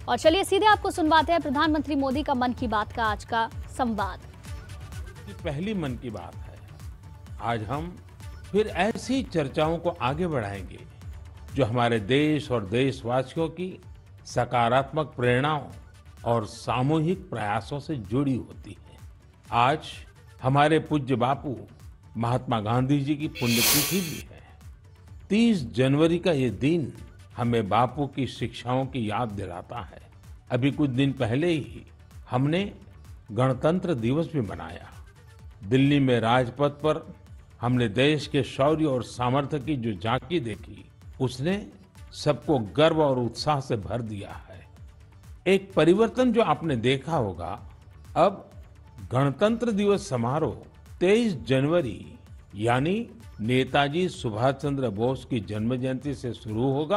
और चलिए सीधे आपको सुनवाते हैं प्रधानमंत्री मोदी का मन की बात का आज का संवाद। ये पहली मन की बात है। आज हम फिर ऐसी चर्चाओं को आगे बढ़ाएंगे जो हमारे देश और देशवासियों की सकारात्मक प्रेरणाओं और सामूहिक प्रयासों से जुड़ी होती है। आज हमारे पूज्य बापू महात्मा गांधी जी की पुण्यतिथि भी है। 30 जनवरी का ये दिन हमें बापू की शिक्षाओं की याद दिलाता है। अभी कुछ दिन पहले ही हमने गणतंत्र दिवस भी मनाया। दिल्ली में राजपथ पर हमने देश के शौर्य और सामर्थ्य की जो झांकी देखी, उसने सबको गर्व और उत्साह से भर दिया है। एक परिवर्तन जो आपने देखा होगा, अब गणतंत्र दिवस समारोह 23 जनवरी यानी नेताजी सुभाष चंद्र बोस की जन्म जयंती से शुरू होगा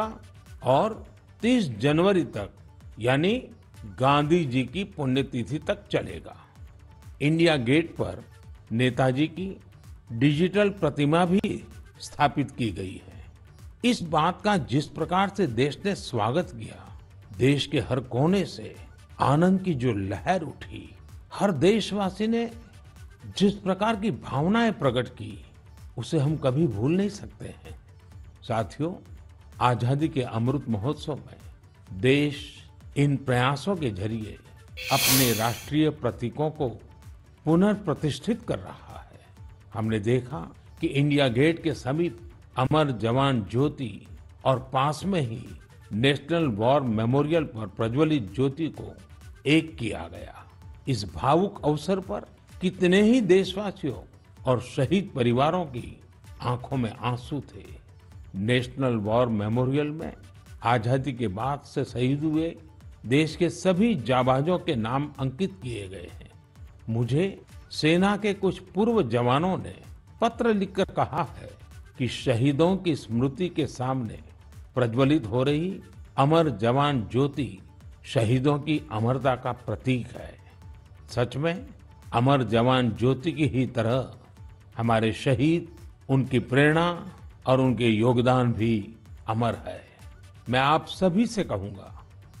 और 30 जनवरी तक यानी गांधी जी की पुण्यतिथि तक चलेगा। इंडिया गेट पर नेताजी की डिजिटल प्रतिमा भी स्थापित की गई है। इस बात का जिस प्रकार से देश ने स्वागत किया, देश के हर कोने से आनंद की जो लहर उठी, हर देशवासी ने जिस प्रकार की भावनाएं प्रकट की, उसे हम कभी भूल नहीं सकते हैं। साथियों, आजादी के अमृत महोत्सव में देश इन प्रयासों के जरिए अपने राष्ट्रीय प्रतीकों को पुनर्प्रतिष्ठित कर रहा है। हमने देखा कि इंडिया गेट के समीप अमर जवान ज्योति और पास में ही नेशनल वॉर मेमोरियल पर प्रज्वलित ज्योति को एक किया गया। इस भावुक अवसर पर कितने ही देशवासियों और शहीद परिवारों की आंखों में आंसू थे। नेशनल वॉर मेमोरियल में आजादी के बाद से शहीद हुए देश के सभी जाबाजों के नाम अंकित किए गए हैं। मुझे सेना के कुछ पूर्व जवानों ने पत्र लिखकर कहा है कि शहीदों की स्मृति के सामने प्रज्वलित हो रही अमर जवान ज्योति शहीदों की अमरता का प्रतीक है। सच में अमर जवान ज्योति की ही तरह हमारे शहीद, उनकी प्रेरणा और उनके योगदान भी अमर है। मैं आप सभी से कहूंगा,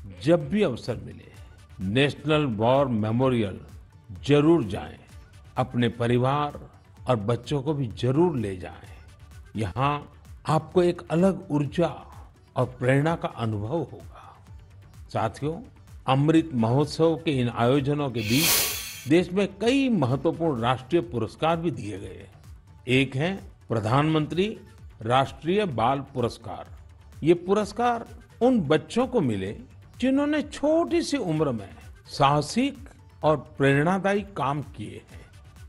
जब भी अवसर मिले नेशनल वॉर मेमोरियल जरूर जाएं। अपने परिवार और बच्चों को भी जरूर ले जाएं। यहाँ आपको एक अलग ऊर्जा और प्रेरणा का अनुभव होगा। साथियों, अमृत महोत्सव के इन आयोजनों के बीच देश में कई महत्वपूर्ण राष्ट्रीय पुरस्कार भी दिए गए। एक है प्रधानमंत्री राष्ट्रीय बाल पुरस्कार। ये पुरस्कार उन बच्चों को मिले जिन्होंने छोटी सी उम्र में साहसिक और प्रेरणादायी काम किए हैं।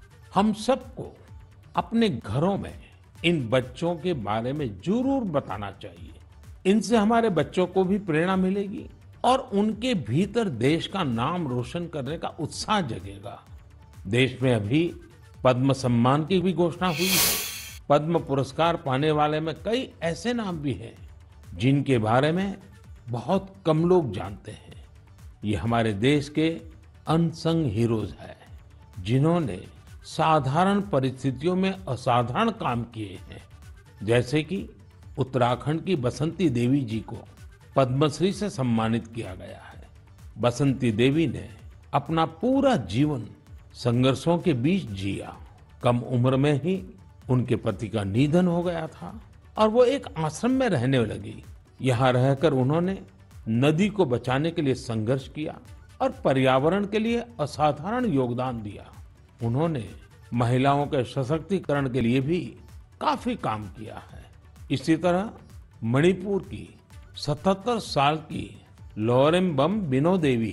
हम सबको अपने घरों में इन बच्चों के बारे में जरूर बताना चाहिए। इनसे हमारे बच्चों को भी प्रेरणा मिलेगी और उनके भीतर देश का नाम रोशन करने का उत्साह जगेगा। देश में अभी पद्म सम्मान की भी घोषणा हुई है। पद्म पुरस्कार पाने वाले में कई ऐसे नाम भी हैं जिनके बारे में बहुत कम लोग जानते हैं। ये हमारे देश के अनसंग हीरोज हैं, जिन्होंने साधारण परिस्थितियों में असाधारण काम किए हैं। जैसे कि उत्तराखंड की बसंती देवी जी को पद्मश्री से सम्मानित किया गया है। बसंती देवी ने अपना पूरा जीवन संघर्षों के बीच जिया। कम उम्र में ही उनके पति का निधन हो गया था और वो एक आश्रम में रहने लगी। यहाँ रहकर उन्होंने नदी को बचाने के लिए संघर्ष किया और पर्यावरण के लिए असाधारण योगदान दिया। उन्होंने महिलाओं के सशक्तिकरण के लिए भी काफी काम किया है। इसी तरह मणिपुर की 77 साल की लोरेम्बम बिनो देवी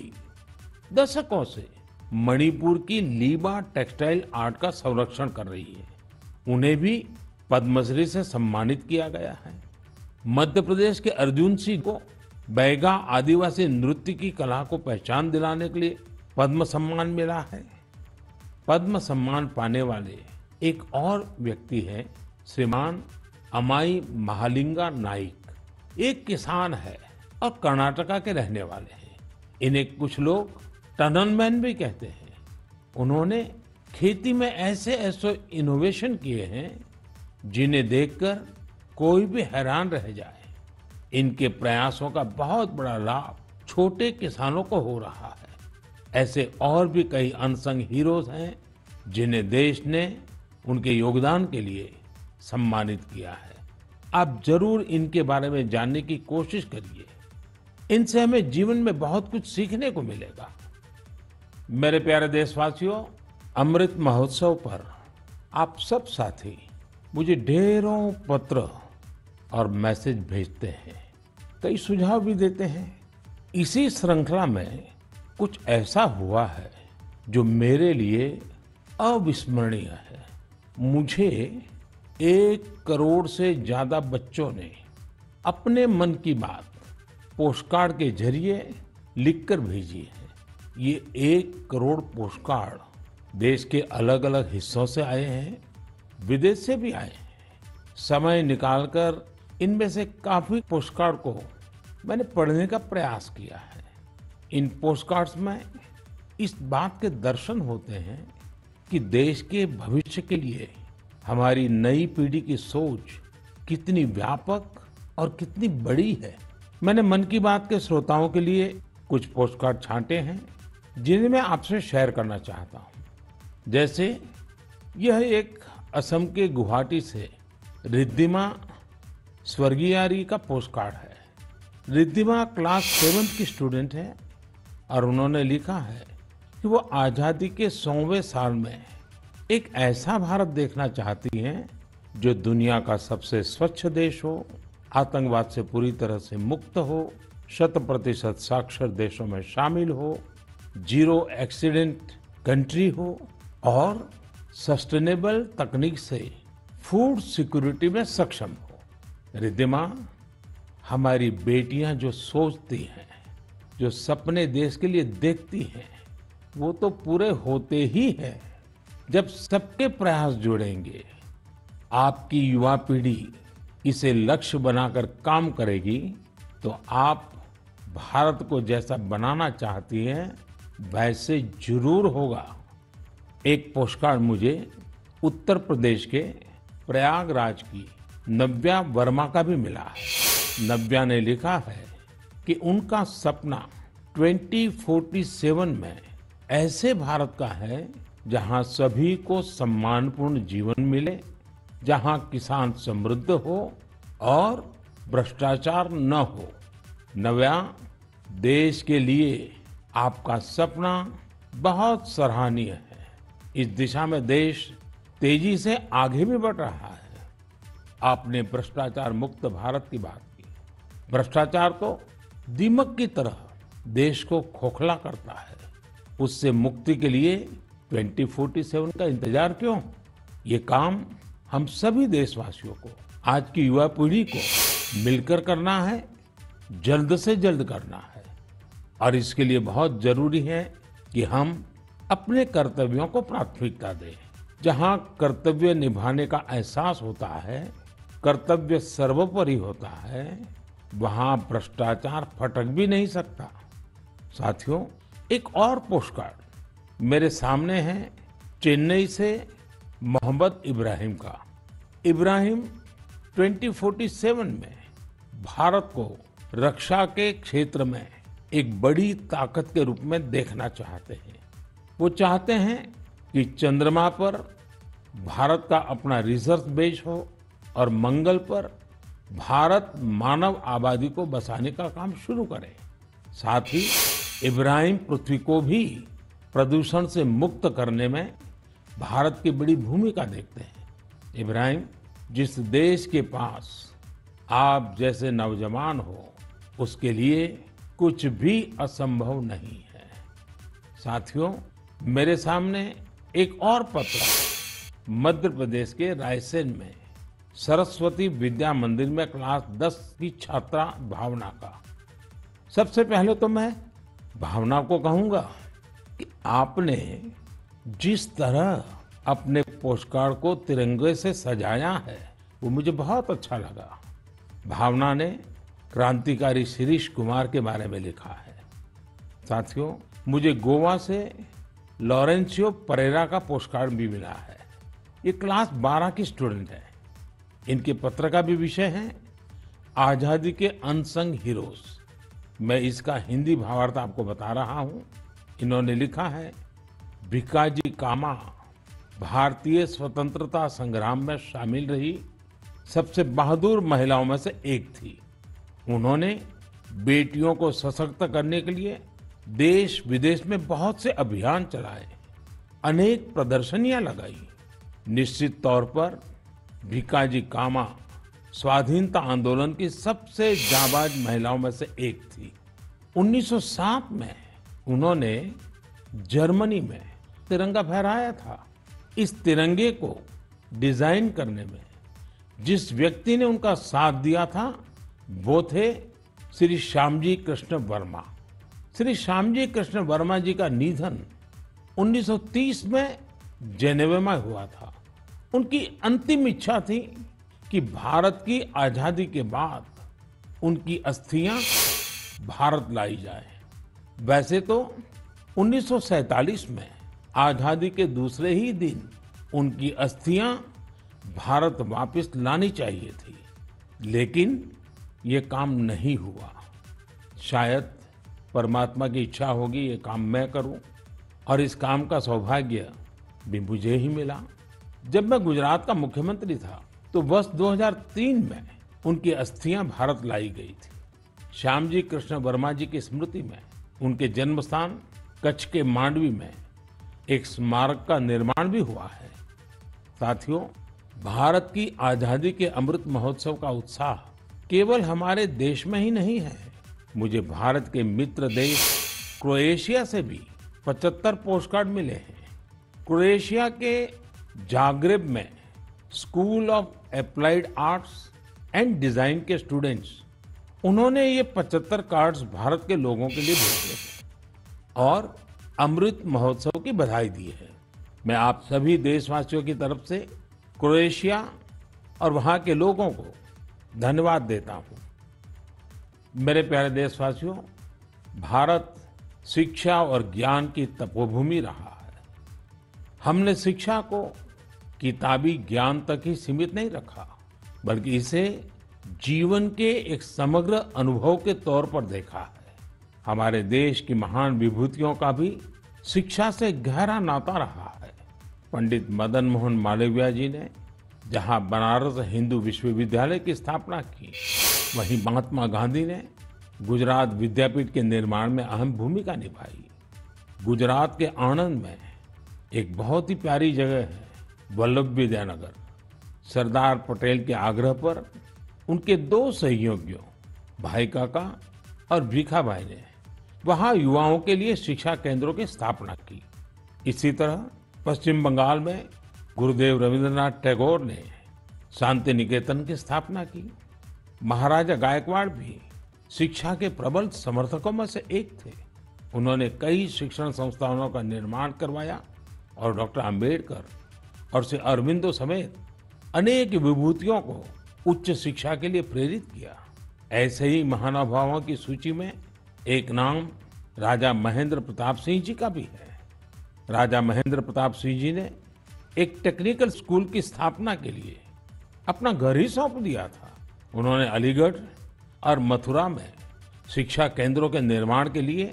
दशकों से मणिपुर की लीबा टेक्सटाइल आर्ट का संरक्षण कर रही है। उन्हें भी पद्मश्री से सम्मानित किया गया है। मध्य प्रदेश के अर्जुन सिंह को बैगा आदिवासी नृत्य की कला को पहचान दिलाने के लिए पद्म सम्मान मिला है। पद्म सम्मान पाने वाले एक और व्यक्ति हैं श्रीमान अमाई महालिंगा नाइक। एक किसान है और कर्नाटका के रहने वाले हैं। इन्हें कुछ लोग टनल मैन भी कहते हैं। उन्होंने खेती में ऐसे ऐसे इनोवेशन किए हैं जिन्हें देखकर कोई भी हैरान रह जाए। इनके प्रयासों का बहुत बड़ा लाभ छोटे किसानों को हो रहा है। ऐसे और भी कई अनसंग हीरोज हैं जिन्हें देश ने उनके योगदान के लिए सम्मानित किया है। आप जरूर इनके बारे में जानने की कोशिश करिए। इनसे हमें जीवन में बहुत कुछ सीखने को मिलेगा। मेरे प्यारे देशवासियों, अमृत महोत्सव पर आप सब साथी मुझे ढेरों पत्र और मैसेज भेजते हैं, कई सुझाव भी देते हैं। इसी श्रृंखला में कुछ ऐसा हुआ है जो मेरे लिए अविस्मरणीय है। मुझे 1 करोड़ से ज्यादा बच्चों ने अपने मन की बात पोस्टकार्ड के जरिए लिखकर भेजी है। ये 1 करोड़ पोस्टकार्ड देश के अलग अलग हिस्सों से आए हैं, विदेश से भी आए हैं। समय निकालकर इनमें से काफी पोस्टकार्ड को मैंने पढ़ने का प्रयास किया है। इन पोस्टकार्ड्स में इस बात के दर्शन होते हैं कि देश के भविष्य के लिए हमारी नई पीढ़ी की सोच कितनी व्यापक और कितनी बड़ी है। मैंने मन की बात के श्रोताओं के लिए कुछ पोस्टकार्ड छांटे हैं जिन्हें मैं आपसे शेयर करना चाहता हूं। जैसे यह एक असम के गुवाहाटी से रिद्धिमा स्वर्गियारी का पोस्टकार्ड है। रिद्धिमा क्लास 7 की स्टूडेंट है और उन्होंने लिखा है कि वो आजादी के 100वें साल में एक ऐसा भारत देखना चाहती हैं जो दुनिया का सबसे स्वच्छ देश हो, आतंकवाद से पूरी तरह से मुक्त हो, 100% साक्षर देशों में शामिल हो, जीरो एक्सीडेंट कंट्री हो और सस्टेनेबल तकनीक से फूड सिक्योरिटी में सक्षम हो। रिद्धिमा, हमारी बेटियां जो सोचती हैं, जो सपने देश के लिए देखती हैं, वो तो पूरे होते ही हैं जब सबके प्रयास जुड़ेंगे। आपकी युवा पीढ़ी इसे लक्ष्य बनाकर काम करेगी तो आप भारत को जैसा बनाना चाहती हैं वैसे जरूर होगा। एक पोस्टकार्ड मुझे उत्तर प्रदेश के प्रयागराज की नव्या वर्मा का भी मिला है। नव्या ने लिखा है कि उनका सपना 2047 में ऐसे भारत का है जहां सभी को सम्मानपूर्ण जीवन मिले, जहां किसान समृद्ध हो और भ्रष्टाचार न हो। नव्या, देश के लिए आपका सपना बहुत सराहनीय है। इस दिशा में देश तेजी से आगे भी बढ़ रहा है। आपने भ्रष्टाचार मुक्त भारत की बात की। भ्रष्टाचार तो दीमक की तरह देश को खोखला करता है। उससे मुक्ति के लिए 2047 का इंतजार क्यों? ये काम हम सभी देशवासियों को, आज की युवा पीढ़ी को मिलकर करना है, जल्द से जल्द करना है। और इसके लिए बहुत जरूरी है कि हम अपने कर्तव्यों को प्राथमिकता दें। जहां कर्तव्य निभाने का एहसास होता है, कर्तव्य सर्वोपरि होता है, वहां भ्रष्टाचार फटक भी नहीं सकता। साथियों, एक और पोस्टकार्ड मेरे सामने है चेन्नई से मोहम्मद इब्राहिम का। इब्राहिम 2047 में भारत को रक्षा के क्षेत्र में एक बड़ी ताकत के रूप में देखना चाहते हैं। वो चाहते हैं कि चंद्रमा पर भारत का अपना रिसर्च बेस हो और मंगल पर भारत मानव आबादी को बसाने का काम शुरू करे। साथ ही इब्राहिम पृथ्वी को भी प्रदूषण से मुक्त करने में भारत की बड़ी भूमिका देखते हैं। इब्राहिम, जिस देश के पास आप जैसे नौजवान हो, उसके लिए कुछ भी असंभव नहीं है। साथियों, मेरे सामने एक और पत्र है मध्य प्रदेश के रायसेन में सरस्वती विद्या मंदिर में क्लास 10 की छात्रा भावना का। सबसे पहले तो मैं भावना को कहूंगा कि आपने जिस तरह अपने पोस्टकार्ड को तिरंगे से सजाया है वो मुझे बहुत अच्छा लगा। भावना ने क्रांतिकारी शिरीष कुमार के बारे में लिखा है। साथियों, मुझे गोवा से लॉरेंसियो परेरा का पोस्टकार्ड भी मिला है। ये क्लास 12 की स्टूडेंट है। इनके पत्र का भी विषय है आजादी के अनसंग हीरोज। मैं इसका हिंदी भावार्थ आपको बता रहा हूं। इन्होंने लिखा है, भिकाजी कामा भारतीय स्वतंत्रता संग्राम में शामिल रही सबसे बहादुर महिलाओं में से एक थी। उन्होंने बेटियों को सशक्त करने के लिए देश विदेश में बहुत से अभियान चलाए, अनेक प्रदर्शनियां लगाई। निश्चित तौर पर भिकाजी कामा स्वाधीनता आंदोलन की सबसे जाबाज महिलाओं में से एक थी। 1907 में उन्होंने जर्मनी में तिरंगा फहराया था। इस तिरंगे को डिजाइन करने में जिस व्यक्ति ने उनका साथ दिया था वो थे श्री श्यामजी कृष्ण वर्मा। श्री श्यामजी कृष्ण वर्मा जी का निधन 1930 में जेनेवा में हुआ था। उनकी अंतिम इच्छा थी कि भारत की आजादी के बाद उनकी अस्थियां भारत लाई जाए। वैसे तो 1947 में आजादी के दूसरे ही दिन उनकी अस्थियां भारत वापस लानी चाहिए थी, लेकिन ये काम नहीं हुआ। शायद परमात्मा की इच्छा होगी ये काम मैं करूं, और इस काम का सौभाग्य भी मुझे ही मिला। जब मैं गुजरात का मुख्यमंत्री था तो वर्ष 2003 में उनकी अस्थियां भारत लाई गई थी। श्यामजी कृष्ण वर्मा जी की स्मृति में उनके जन्म स्थान कच्छ के मांडवी में एक स्मारक का निर्माण भी हुआ है। साथियों, भारत की आजादी के अमृत महोत्सव का उत्साह केवल हमारे देश में ही नहीं है। मुझे भारत के मित्र देश क्रोएशिया से भी 75 पोस्टकार्ड मिले हैं। क्रोएशिया के जाग्रेब में school of applied arts and design के स्टूडेंट्स, उन्होंने ये 75 कार्ड्स भारत के लोगों के लिए भेजे हैं और अमृत महोत्सव की बधाई दी है। मैं आप सभी देशवासियों की तरफ से क्रोएशिया और वहां के लोगों को धन्यवाद देता हूं। मेरे प्यारे देशवासियों, भारत शिक्षा और ज्ञान की तपोभूमि रहा है। हमने शिक्षा को किताबी ज्ञान तक ही सीमित नहीं रखा, बल्कि इसे जीवन के एक समग्र अनुभव के तौर पर देखा है। हमारे देश की महान विभूतियों का भी शिक्षा से गहरा नाता रहा है। पंडित मदन मोहन मालवीय जी ने जहां बनारस हिंदू विश्वविद्यालय की स्थापना की, वहीं महात्मा गांधी ने गुजरात विद्यापीठ के निर्माण में अहम भूमिका निभाई। गुजरात के आणंद में एक बहुत ही प्यारी जगह है, वल्लभ विद्यानगर। सरदार पटेल के आग्रह पर उनके 2 सहयोगियों भाई काका और भीखाभाई ने वहां युवाओं के लिए शिक्षा केंद्रों की स्थापना की। इसी तरह पश्चिम बंगाल में गुरुदेव रविंद्रनाथ टैगोर ने शांति निकेतन की स्थापना की। महाराजा गायकवाड़ भी शिक्षा के प्रबल समर्थकों में से एक थे। उन्होंने कई शिक्षण संस्थानों का निर्माण करवाया और डॉक्टर अंबेडकर और श्री अरविंदो समेत अनेक विभूतियों को उच्च शिक्षा के लिए प्रेरित किया। ऐसे ही महानुभावों की सूची में एक नाम राजा महेंद्र प्रताप सिंह जी का भी है। राजा महेंद्र प्रताप सिंह जी ने एक टेक्निकल स्कूल की स्थापना के लिए अपना घर ही सौंप दिया था। उन्होंने अलीगढ़ और मथुरा में शिक्षा केंद्रों के निर्माण के लिए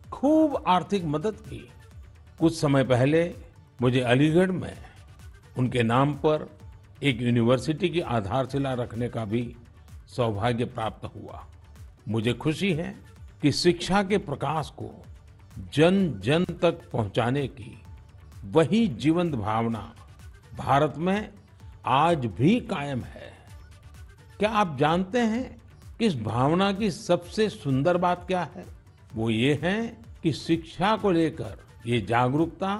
खूब आर्थिक मदद की। कुछ समय पहले मुझे अलीगढ़ में उनके नाम पर एक यूनिवर्सिटी की आधारशिला रखने का भी सौभाग्य प्राप्त हुआ। मुझे खुशी है कि शिक्षा के प्रकाश को जन जन तक पहुंचाने की वही जीवंत भावना भारत में आज भी कायम है। क्या आप जानते हैं कि इस भावना की सबसे सुंदर बात क्या है? वो ये है कि शिक्षा को लेकर ये जागरूकता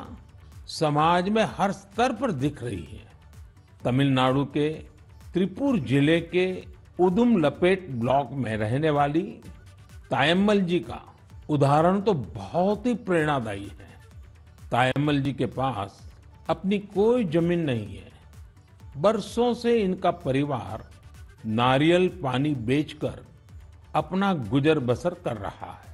समाज में हर स्तर पर दिख रही है। तमिलनाडु के त्रिपुर जिले के उदुमलपेट ब्लॉक में रहने वाली तायम्मल जी का उदाहरण तो बहुत ही प्रेरणादायी है। तायम्मल जी के पास अपनी कोई जमीन नहीं है। बरसों से इनका परिवार नारियल पानी बेचकर अपना गुजर बसर कर रहा है।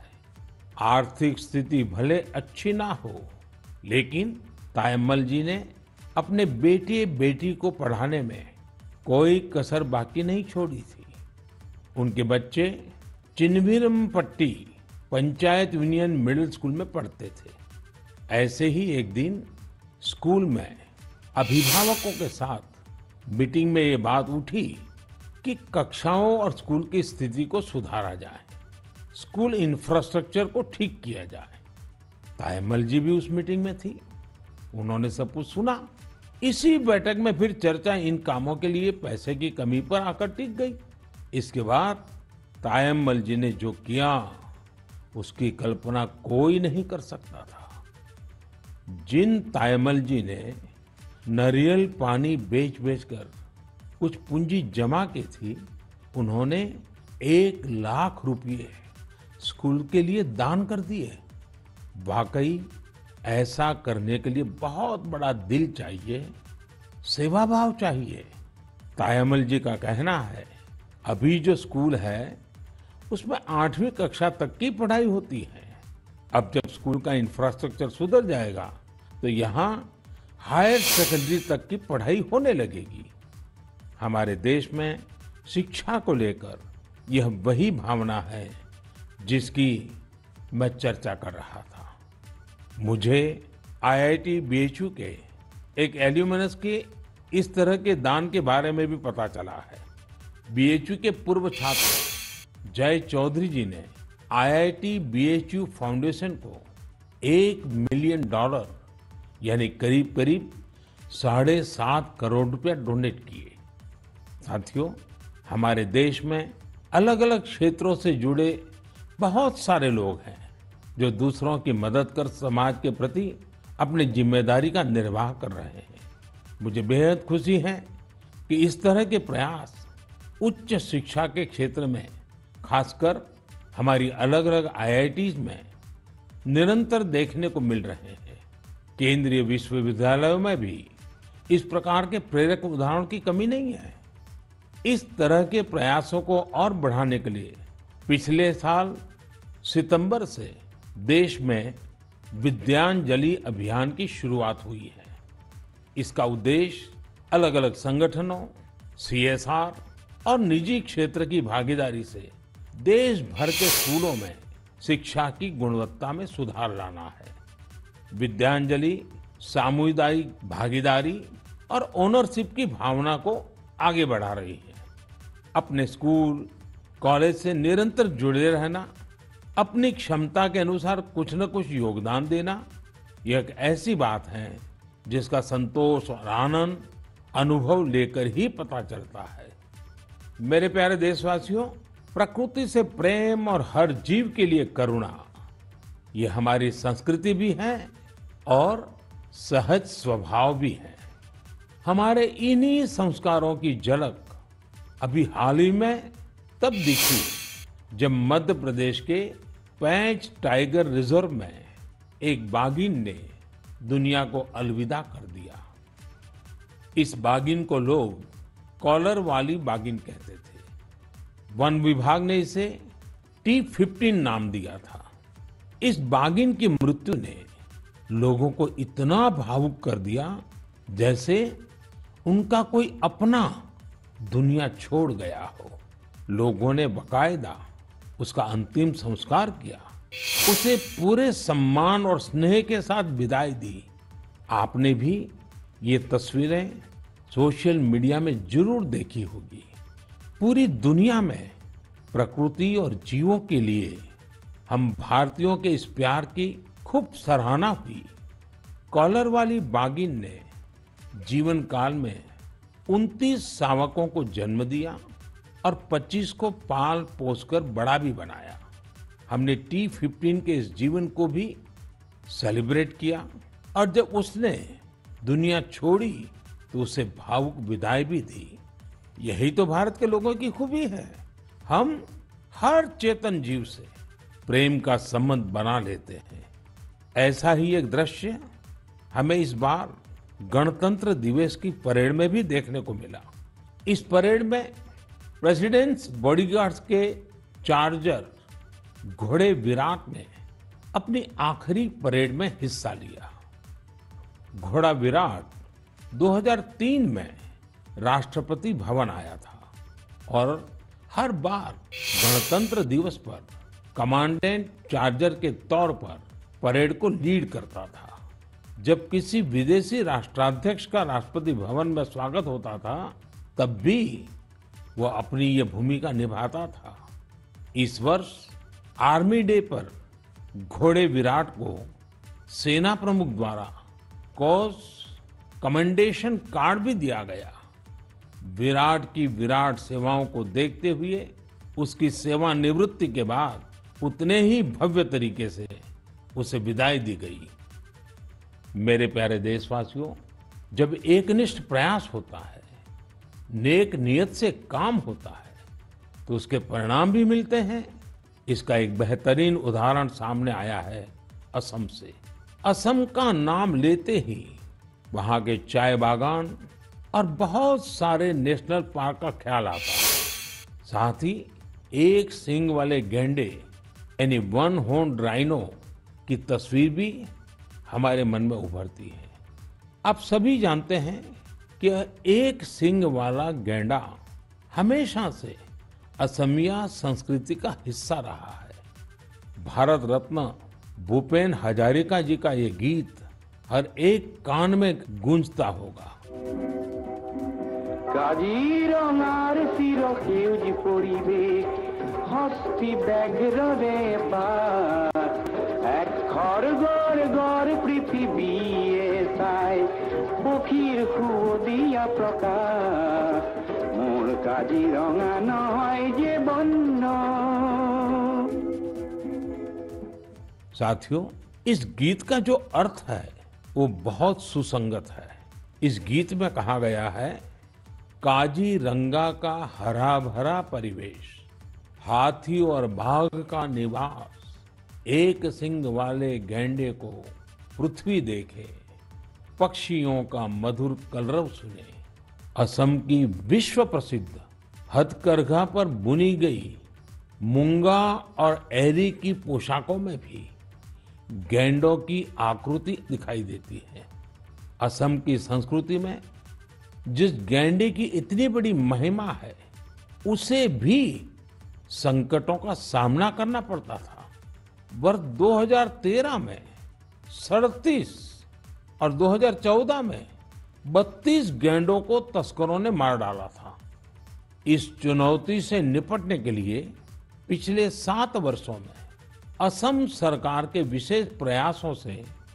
आर्थिक स्थिति भले अच्छी ना हो, लेकिन तायम्मल जी ने अपने बेटे बेटी को पढ़ाने में कोई कसर बाकी नहीं छोड़ी थी। उनके बच्चे Chinnaveerampatti panchayat union middle school में पढ़ते थे। ऐसे ही एक दिन स्कूल में अभिभावकों के साथ मीटिंग में ये बात उठी कि कक्षाओं और स्कूल की स्थिति को सुधारा जाए, स्कूल इंफ्रास्ट्रक्चर को ठीक किया जाए। तायम्मल जी भी उस मीटिंग में थी, उन्होंने सब कुछ सुना। इसी बैठक में फिर चर्चा इन कामों के लिए पैसे की कमी पर आकर टिक गई। इसके बाद तायम्मल जी ने जो किया उसकी कल्पना कोई नहीं कर सकता था। जिन तायम्मल जी ने नारियल पानी बेच कर कुछ पूंजी जमा की थी, उन्होंने 1 लाख रुपए स्कूल के लिए दान कर दिए। वाकई ऐसा करने के लिए बहुत बड़ा दिल चाहिए, सेवा भाव चाहिए। तायम्मल जी का कहना है, अभी जो स्कूल है उसमें 8वीं कक्षा तक की पढ़ाई होती है। अब जब स्कूल का इंफ्रास्ट्रक्चर सुधर जाएगा तो यहाँ हायर सेकेंडरी तक की पढ़ाई होने लगेगी। हमारे देश में शिक्षा को लेकर यह वही भावना है जिसकी मैं चर्चा कर रहा था। मुझे आईआईटी बीएचयू के एक एल्यूमिनस के इस तरह के दान के बारे में भी पता चला है। बीएचयू के पूर्व छात्र जय चौधरी जी ने आईआईटी बीएचयू फाउंडेशन को $1 मिलियन यानी करीब करीब 7.5 करोड़ रुपए डोनेट किए। साथियों, हमारे देश में अलग अलग क्षेत्रों से जुड़े बहुत सारे लोग हैं जो दूसरों की मदद कर समाज के प्रति अपनी जिम्मेदारी का निर्वाह कर रहे हैं। मुझे बेहद खुशी है कि इस तरह के प्रयास उच्च शिक्षा के क्षेत्र में, खासकर हमारी अलग अलग आईआईटीज में निरंतर देखने को मिल रहे हैं। केंद्रीय विश्वविद्यालयों में भी इस प्रकार के प्रेरक उदाहरणों की कमी नहीं है। इस तरह के प्रयासों को और बढ़ाने के लिए पिछले साल सितंबर से देश में विद्यांजलि अभियान की शुरुआत हुई है। इसका उद्देश्य अलग अलग संगठनों, सीएसआर और निजी क्षेत्र की भागीदारी से देश भर के स्कूलों में शिक्षा की गुणवत्ता में सुधार लाना है। विद्यांजलि सामुदायिक भागीदारी और ओनरशिप की भावना को आगे बढ़ा रही है। अपने स्कूल, कॉलेज से निरंतर जुड़े रहना, अपनी क्षमता के अनुसार कुछ न कुछ योगदान देना, यह एक ऐसी बात है जिसका संतोष और आनंद अनुभव लेकर ही पता चलता है। मेरे प्यारे देशवासियों, प्रकृति से प्रेम और हर जीव के लिए करुणा, ये हमारी संस्कृति भी है और सहज स्वभाव भी है। हमारे इन्हीं संस्कारों की झलक अभी हाल ही में तब दिखी जब मध्य प्रदेश के पेंच टाइगर रिजर्व में एक बाघिन ने दुनिया को अलविदा कर दिया। इस बाघिन को लोग कॉलर वाली बाघिन कहते थे। वन विभाग ने इसे T15 नाम दिया था। इस बाघिन की मृत्यु ने लोगों को इतना भावुक कर दिया जैसे उनका कोई अपना दुनिया छोड़ गया हो। लोगों ने बाकायदा उसका अंतिम संस्कार किया, उसे पूरे सम्मान और स्नेह के साथ विदाई दी। आपने भी ये तस्वीरें सोशल मीडिया में जरूर देखी होगी। पूरी दुनिया में प्रकृति और जीवों के लिए हम भारतीयों के इस प्यार की खूब सराहना हुई। कॉलर वाली बाघिन ने जीवन काल में 29 शावकों को जन्म दिया और 25 को पाल पोसकर बड़ा भी बनाया। हमने T15 के इस जीवन को भी सेलिब्रेट किया और जब उसने दुनिया छोड़ी तो उसे भावुक विदाई भी दी। यही तो भारत के लोगों की खूबी है। हम हर चेतन जीव से प्रेम का संबंध बना लेते हैं। ऐसा ही एक दृश्य हमें इस बार गणतंत्र दिवस की परेड में भी देखने को मिला। इस परेड में प्रेसिडेंट्स बॉडीगार्ड्स के चार्जर घोड़े विराट ने अपनी आखिरी परेड में हिस्सा लिया। घोड़ा विराट 2003 में राष्ट्रपति भवन आया था और हर बार गणतंत्र दिवस पर कमांडेंट चार्जर के तौर पर परेड को लीड करता था। जब किसी विदेशी राष्ट्राध्यक्ष का राष्ट्रपति भवन में स्वागत होता था, तब भी वो अपनी ये भूमिका निभाता था। इस वर्ष आर्मी डे पर घोड़े विराट को सेना प्रमुख द्वारा कॉज कमेंडेशन कार्ड भी दिया गया। विराट की विराट सेवाओं को देखते हुए उसकी सेवानिवृत्ति के बाद उतने ही भव्य तरीके से उसे विदाई दी गई। मेरे प्यारे देशवासियों, जब एकनिष्ठ प्रयास होता है, नेक नियत से काम होता है, तो उसके परिणाम भी मिलते हैं। इसका एक बेहतरीन उदाहरण सामने आया है असम से। असम का नाम लेते ही वहां के चाय बागान और बहुत सारे नेशनल पार्क का ख्याल आता है। साथ ही एक सींग वाले गैंडे यानी वन हॉर्न राइनो की तस्वीर भी हमारे मन में उभरती है। आप सभी जानते हैं कि एक सींग वाला गैंडा हमेशा से असमिया संस्कृति का हिस्सा रहा है। भारत रत्न भूपेन हजारिका जी का ये गीत हर एक कान में गूंजता होगा। কাজিৰঙাৰ চিৰ সেউজ পৰিৱেশ হস্তি ব্যাঘ্ৰৰে পাৰ এক খড়গড় গড় পৃথিৱীয়ে চাই পক্ষীৰ সুৱদীয়া প্ৰকাশ মোৰ কাজিৰঙা নহয় যে বন্য। साथियों, इस गीत का जो अर्थ है वो बहुत सुसंगत है। इस गीत में कहा गया है, काजीरंगा का हरा भरा परिवेश, हाथी और बाघ का निवास, एक सींग वाले गैंडे को पृथ्वी देखे, पक्षियों का मधुर कलरव सुने। असम की विश्व प्रसिद्ध हथकरघा पर बुनी गई मूंगा और एरी की पोशाकों में भी गैंडों की आकृति दिखाई देती है। असम की संस्कृति में जिस गैंडे की इतनी बड़ी महिमा है, उसे भी संकटों का सामना करना पड़ता था। वर्ष 2013 में 37 और 2014 में 32 गैंडों को तस्करों ने मार डाला था। इस चुनौती से निपटने के लिए पिछले 7 वर्षों में असम सरकार के विशेष प्रयासों से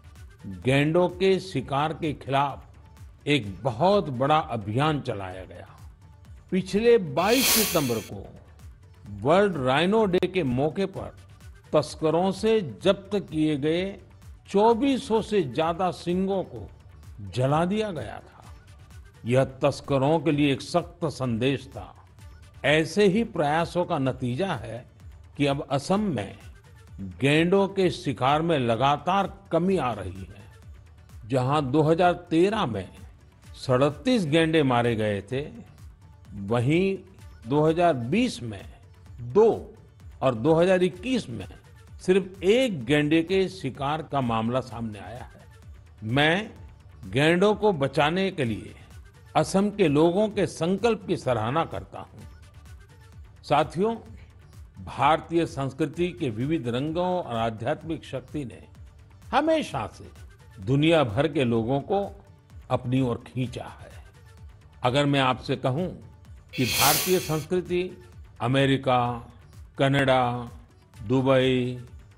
गैंडों के शिकार के खिलाफ एक बहुत बड़ा अभियान चलाया गया। पिछले 22 सितंबर को वर्ल्ड राइनो डे के मौके पर तस्करों से जब्त किए गए 2400 से ज्यादा सींगों को जला दिया गया था। यह तस्करों के लिए एक सख्त संदेश था। ऐसे ही प्रयासों का नतीजा है कि अब असम में गैंडों के शिकार में लगातार कमी आ रही है। जहां 2013 में 37 गैंडे मारे गए थे, वहीं 2020 में 2 और 2021 में सिर्फ 1 गैंडे के शिकार का मामला सामने आया है। मैं गैंडों को बचाने के लिए असम के लोगों के संकल्प की सराहना करता हूं। साथियों, भारतीय संस्कृति के विविध रंगों और आध्यात्मिक शक्ति ने हमेशा से दुनिया भर के लोगों को अपनी ओर खींचा है। अगर मैं आपसे कहूं कि भारतीय संस्कृति अमेरिका, कनाडा, दुबई,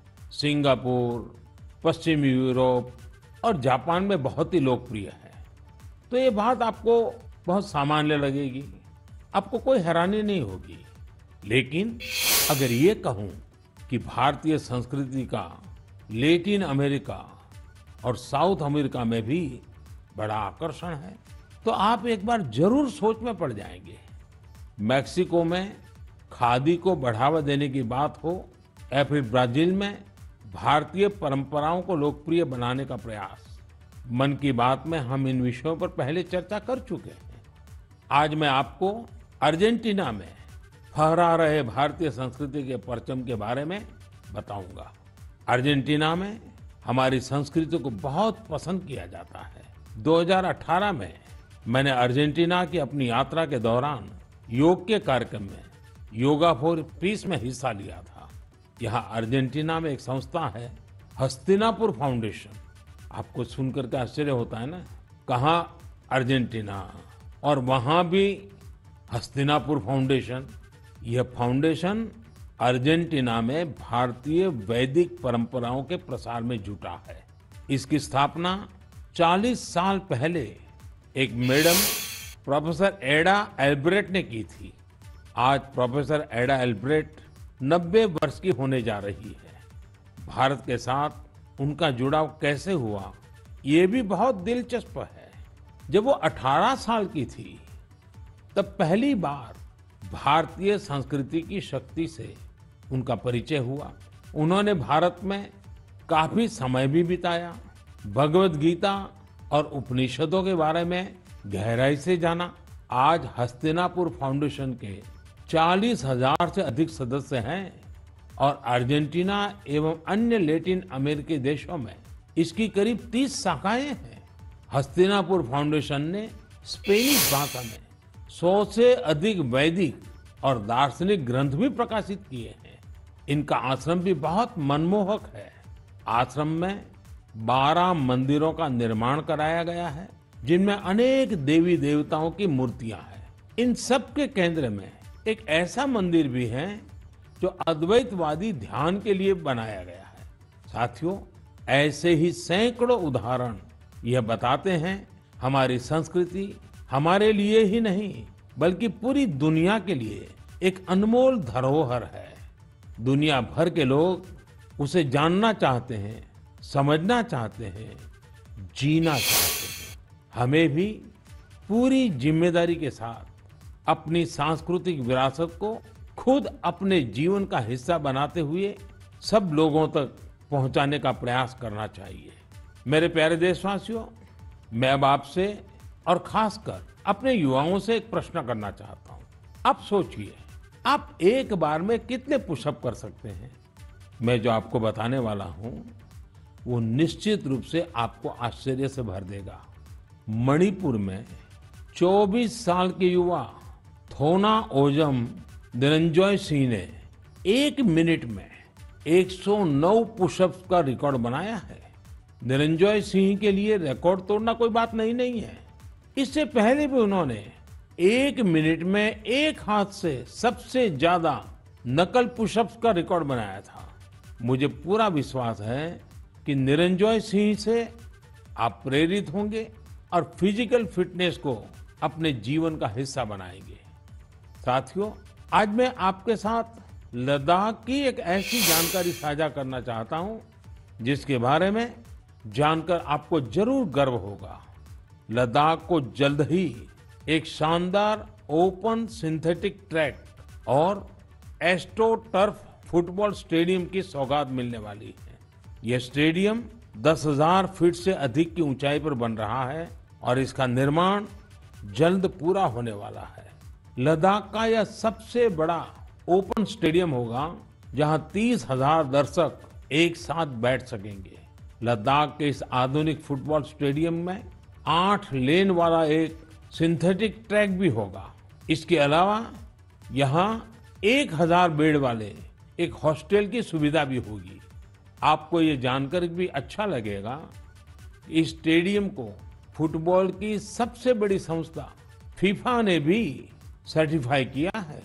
सिंगापुर, पश्चिमी यूरोप और जापान में बहुत ही लोकप्रिय है, तो ये बात आपको बहुत सामान्य लगेगी, आपको कोई हैरानी नहीं होगी। लेकिन अगर ये कहूं कि भारतीय संस्कृति का लैटिन अमेरिका और साउथ अमेरिका में भी बड़ा आकर्षण है, तो आप एक बार जरूर सोच में पड़ जाएंगे। मैक्सिको में खादी को बढ़ावा देने की बात हो या फिर ब्राजील में भारतीय परंपराओं को लोकप्रिय बनाने का प्रयास, मन की बात में हम इन विषयों पर पहले चर्चा कर चुके हैं। आज मैं आपको अर्जेंटीना में फहरा रहे भारतीय संस्कृति के परचम के बारे में बताऊंगा। अर्जेंटीना में हमारी संस्कृति को बहुत पसंद किया जाता है। 2018 में मैंने अर्जेंटीना की अपनी यात्रा के दौरान योग के कार्यक्रम में योगा फॉर पीस में हिस्सा लिया था। यहाँ अर्जेंटीना में एक संस्था है, हस्तिनापुर फाउंडेशन। आपको सुनकर के आश्चर्य होता है ना, कहाँ अर्जेंटीना और वहाँ भी हस्तिनापुर फाउंडेशन। यह फाउंडेशन अर्जेंटीना में भारतीय वैदिक परंपराओं के प्रसार में जुटा है। इसकी स्थापना 40 साल पहले एक मैडम प्रोफेसर एडा एल्ब्रेट ने की थी। आज प्रोफेसर एडा एल्ब्रेट 90 वर्ष की होने जा रही है। भारत के साथ उनका जुड़ाव कैसे हुआ, ये भी बहुत दिलचस्प है। जब वो 18 साल की थी, तब पहली बार भारतीय संस्कृति की शक्ति से उनका परिचय हुआ। उन्होंने भारत में काफी समय भी बिताया, भगवत गीता और उपनिषदों के बारे में गहराई से जाना। आज हस्तिनापुर फाउंडेशन के 40,000 से अधिक सदस्य हैं और अर्जेंटीना एवं अन्य लैटिन अमेरिकी देशों में इसकी करीब 30 शाखाएं हैं। हस्तिनापुर फाउंडेशन ने स्पेनिश भाषा में 100 से अधिक वैदिक और दार्शनिक ग्रंथ भी प्रकाशित किए हैं। इनका आश्रम भी बहुत मनमोहक है। आश्रम में 12 मंदिरों का निर्माण कराया गया है, जिनमें अनेक देवी देवताओं की मूर्तियां हैं। इन सब के केंद्र में एक ऐसा मंदिर भी है जो अद्वैतवादी ध्यान के लिए बनाया गया है। साथियों, ऐसे ही सैकड़ों उदाहरण यह बताते हैं हमारी संस्कृति हमारे लिए ही नहीं बल्कि पूरी दुनिया के लिए एक अनमोल धरोहर है। दुनिया भर के लोग उसे जानना चाहते हैं, समझना चाहते हैं, जीना चाहते हैं। हमें भी पूरी जिम्मेदारी के साथ अपनी सांस्कृतिक विरासत को खुद अपने जीवन का हिस्सा बनाते हुए सब लोगों तक पहुंचाने का प्रयास करना चाहिए। मेरे प्यारे देशवासियों, मैं अब आपसे और खासकर अपने युवाओं से एक प्रश्न करना चाहता हूं। आप सोचिए, आप एक बार में कितने पुशअप कर सकते हैं? मैं जो आपको बताने वाला हूं वो निश्चित रूप से आपको आश्चर्य से भर देगा। मणिपुर में 24 साल के युवा थोना ओजम निरंजॉय सिंह ने 1 मिनट में 109 पुशअप्स का रिकॉर्ड बनाया है। निरंजॉय सिंह के लिए रिकॉर्ड तोड़ना कोई बात नहीं है। इससे पहले भी उन्होंने 1 मिनट में एक हाथ से सबसे ज्यादा नकल पुशअप्स का रिकॉर्ड बनाया था। मुझे पूरा विश्वास है कि निरंजॉय सिंह से आप प्रेरित होंगे और फिजिकल फिटनेस को अपने जीवन का हिस्सा बनाएंगे। साथियों, आज मैं आपके साथ लद्दाख की एक ऐसी जानकारी साझा करना चाहता हूं जिसके बारे में जानकर आपको जरूर गर्व होगा। लद्दाख को जल्द ही एक शानदार ओपन सिंथेटिक ट्रैक और एस्ट्रो टर्फ फुटबॉल स्टेडियम की सौगात मिलने वाली है। यह स्टेडियम 10,000 फीट से अधिक की ऊंचाई पर बन रहा है और इसका निर्माण जल्द पूरा होने वाला है। लद्दाख का यह सबसे बड़ा ओपन स्टेडियम होगा जहां 30,000 दर्शक एक साथ बैठ सकेंगे। लद्दाख के इस आधुनिक फुटबॉल स्टेडियम में 8 लेन वाला एक सिंथेटिक ट्रैक भी होगा। इसके अलावा यहाँ 1000 बेड वाले एक हॉस्टल की सुविधा भी होगी। आपको ये जानकर भी अच्छा लगेगा कि इस स्टेडियम को फुटबॉल की सबसे बड़ी संस्था फीफा ने भी सर्टिफाई किया है।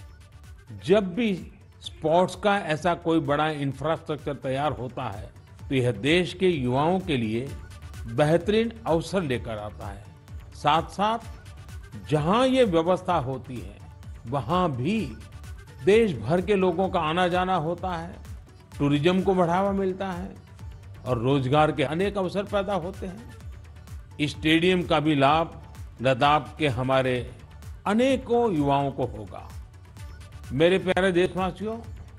जब भी स्पोर्ट्स का ऐसा कोई बड़ा इंफ्रास्ट्रक्चर तैयार होता है तो यह देश के युवाओं के लिए बेहतरीन अवसर लेकर आता है। साथ साथ जहां ये व्यवस्था होती है वहां भी देश भर के लोगों का आना जाना होता है, टूरिज्म को बढ़ावा मिलता है और रोजगार के अनेक अवसर पैदा होते हैं। इस स्टेडियम का भी लाभ लद्दाख के हमारे अनेकों युवाओं को होगा। मेरे प्यारे देशवासियों,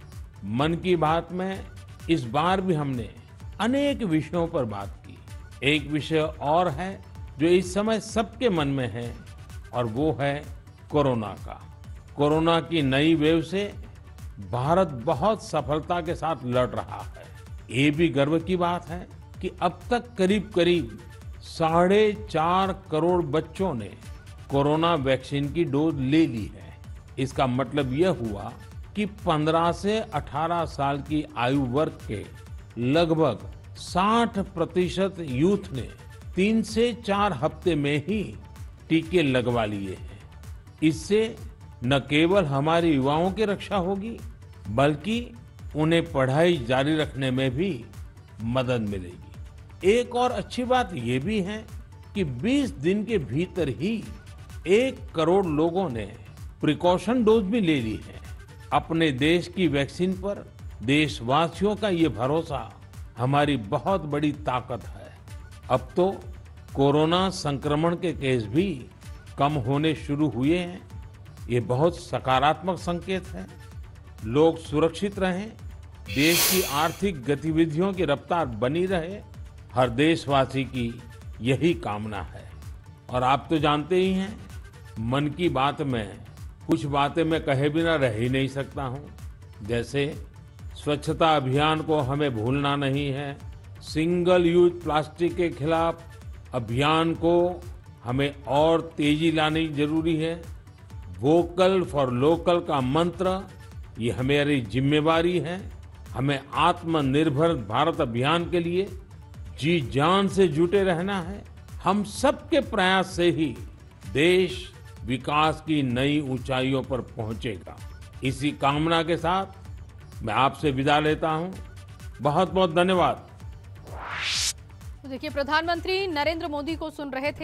मन की बात में इस बार भी हमने अनेक विषयों पर बात की। एक विषय और है जो इस समय सबके मन में है और वो है कोरोना का। कोरोना की नई वेव से भारत बहुत सफलता के साथ लड़ रहा है। ये भी गर्व की बात है कि अब तक करीब 4.5 करोड़ बच्चों ने कोरोना वैक्सीन की डोज ले ली है। इसका मतलब यह हुआ कि 15 से 18 साल की आयु वर्ग के लगभग 60% यूथ ने 3 से 4 हफ्ते में ही टीके लगवा लिए हैं। इससे न केवल हमारे युवाओं की रक्षा होगी, बल्कि उन्हें पढ़ाई जारी रखने में भी मदद मिलेगी। एक और अच्छी बात ये भी है कि 20 दिन के भीतर ही 1 करोड़ लोगों ने प्रिकॉशन डोज भी ले ली है। अपने देश की वैक्सीन पर देशवासियों का ये भरोसा हमारी बहुत बड़ी ताकत है। अब तो कोरोना संक्रमण के केस भी कम होने शुरू हुए हैं। ये बहुत सकारात्मक संकेत है। लोग सुरक्षित रहें, देश की आर्थिक गतिविधियों की रफ्तार बनी रहे, हर देशवासी की यही कामना है। और आप तो जानते ही हैं, मन की बात में कुछ बातें मैं कहे बिना रह ही नहीं सकता हूं। जैसे स्वच्छता अभियान को हमें भूलना नहीं है, सिंगल यूज प्लास्टिक के खिलाफ अभियान को हमें और तेजी लानी जरूरी है। वोकल फॉर लोकल का मंत्र ये हमारी जिम्मेवारी है। हमें आत्मनिर्भर भारत अभियान के लिए जी जान से जुटे रहना है। हम सबके प्रयास से ही देश विकास की नई ऊंचाइयों पर पहुंचेगा। इसी कामना के साथ मैं आपसे विदा लेता हूं। बहुत बहुत धन्यवाद। तो देखिए, प्रधानमंत्री नरेंद्र मोदी को सुन रहे थे।